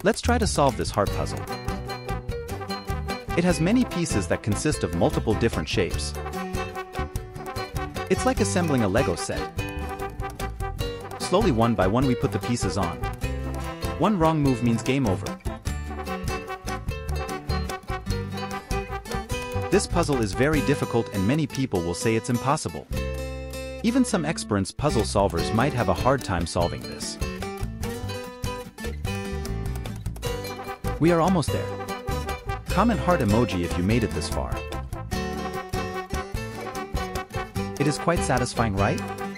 Let's try to solve this heart puzzle. It has many pieces that consist of multiple different shapes. It's like assembling a Lego set. Slowly, one by one, we put the pieces on. One wrong move means game over. This puzzle is very difficult and many people will say it's impossible. Even some experienced puzzle solvers might have a hard time solving this. We are almost there. Comment heart emoji if you made it this far. It is quite satisfying, right?